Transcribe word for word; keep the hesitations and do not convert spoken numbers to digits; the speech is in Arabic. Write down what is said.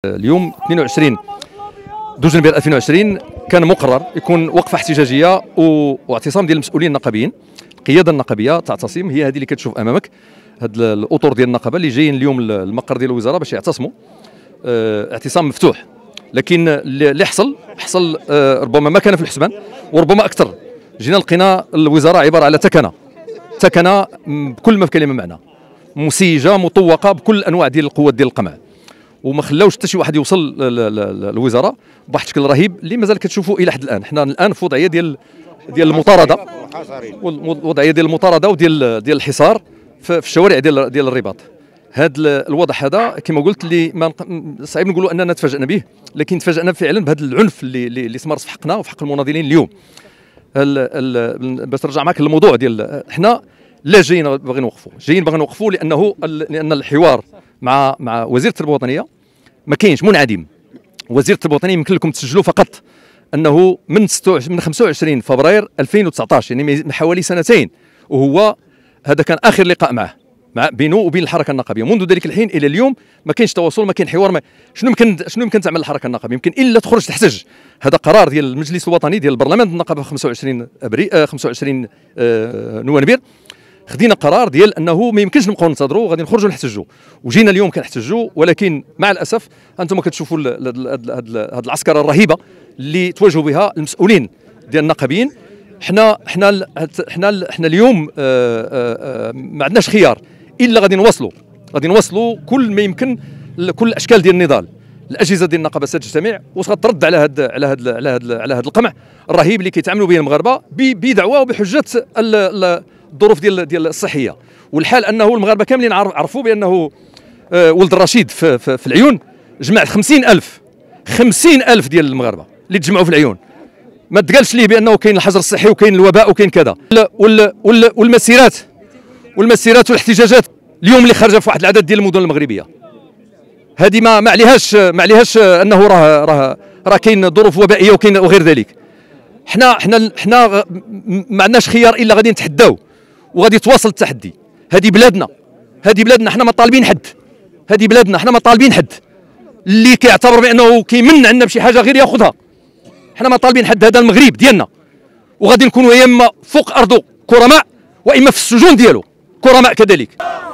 اليوم اثنين وعشرين دوز نوفمبر ألفين وعشرين كان مقرر يكون وقفه احتجاجيه واعتصام ديال المسؤولين النقابيين. القياده النقابيه تعتصم، هي هذه اللي كتشوف امامك، هاد الاطر ديال النقابه اللي جايين اليوم المقر ديال الوزاره باش يعتصموا. اه اعتصام مفتوح، لكن اللي حصل حصل اه ربما ما كان في الحسبان وربما اكثر. جينا لقينا الوزاره عباره على تكنه تكنه بكل ما في كلمه معنى، مسيجه مطوقه بكل انواع ديال القوات ديال القمع، وما خلاوش حتى شي واحد يوصل للوزاره بواحد الشكل رهيب اللي مازال كتشوفوا الى حد الان. حنا الان في وضعيه ديال ديال المطارده، وضعيه ديال المطارده وديال ديال الحصار في الشوارع ديال ديال الرباط. هذا الوضع هذا كما قلت اللي ما صعيب نقولوا اننا تفاجئنا به، لكن تفاجئنا فعلا بهذا العنف اللي اللي تمارس في حقنا وفي حق المناضلين اليوم. باش نرجع معك للموضوع ديال حنا لا جايين باغيين نوقفوا، جايين باغيين نوقفوا لانه لان الحوار مع مع وزير التربيه الوطنيه ما كاينش، منعدم. وزير التربيه الوطنيه يمكن لكم تسجلوا فقط انه من من خمسة وعشرين فبراير ألفين وتسعطاش، يعني من حوالي سنتين، وهو هذا كان اخر لقاء معه مع بينه وبين الحركه النقابيه. منذ ذلك الحين الى اليوم ما كاينش تواصل، ما كاين حوار. ما شنو يمكن شنو يمكن تعمل الحركه النقابيه؟ يمكن الا تخرج تحتج. هذا قرار ديال المجلس الوطني ديال البرلمان النقابه في خمسة وعشرين ابريل خمسة وعشرين نوفمبر، خدينا قرار ديال انه ما يمكنش نبقاو ننتظروا، غادي نخرجوا نحتجوا. وجينا اليوم كنحتجوا، ولكن مع الاسف انتم كتشوفوا هذه العسكره الرهيبه اللي تواجهوا بها المسؤولين ديال النقابيين. حنا حنا حنا حنا اليوم آآ آآ ما عندناش خيار الا غادي نواصلوا غادي نواصلوا كل ما يمكن، كل الاشكال ديال النضال. الاجهزه ديال النقابه ستجتمع وغترد على هذا على هذا على هذا على هذا القمع الرهيب اللي كيتعاملوا به المغاربه بدعوى وبحجه الظروف ديال ديال الصحيه. والحال انه المغاربه كاملين عرفوا بانه ولد الرشيد في, في, في العيون جمع خمسين ألف خمسين ألف ديال المغاربه اللي تجمعوا في العيون. ما تقالش ليه بانه كاين الحجر الصحي وكاين الوباء وكاين كذا. والمسيرات والمسيرات والاحتجاجات اليوم اللي خارجه في واحد العدد ديال المدن المغربيه، هذه ما ما عليهاش ما عليهاش انه راه راه راه كاين ظروف وبائيه وكاين وغير ذلك. حنا حنا حنا ما عندناش خيار الا غادي نتحداو وغادي تواصل التحدي. هذه بلادنا، هذه بلادنا، حنا ما طالبين حد. هذه بلادنا، حنا ما طالبين حد اللي كيعتبر بانه كيمن عندنا بشي حاجه غير ياخذها. حنا ما طالبين حد، هذا المغرب ديالنا، وغادي نكونوا يا اما فوق ارضه كرماء واما في السجون ديالو كرماء كذلك.